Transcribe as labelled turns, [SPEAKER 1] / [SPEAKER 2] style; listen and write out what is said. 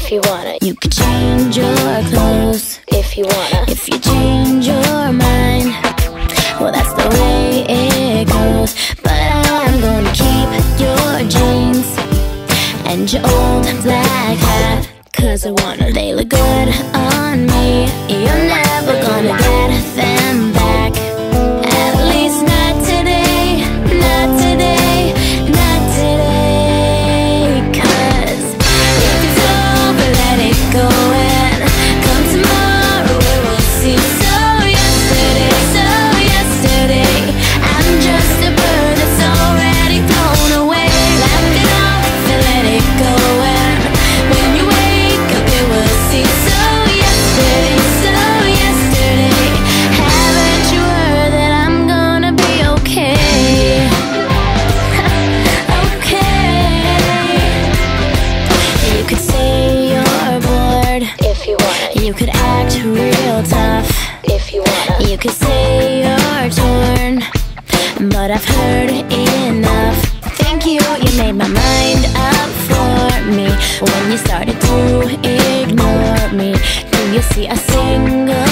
[SPEAKER 1] if you wanna. You could change your clothes if you wanna. If you change your mind, well, that's the way it goes. But I'm gonna keep your jeans and your old black hat, 'cause I wanna. They look good on me. You're never gonna get them back. At least not today, not today, not today. 'Cause if it's over, let it go, and come tomorrow we will see. So yesterday, I'm just a bird that's already flown away. Laugh it off and let it go, and when you wake up you will see. So yesterday, haven't you heard that I'm gonna be okay? Okay. You could say you're bored if you want. You could act real tough if you wanna. You could say you're torn, but I've heard enough. Thank you, you made my mind up for me when you started to ignore me. Do you see a single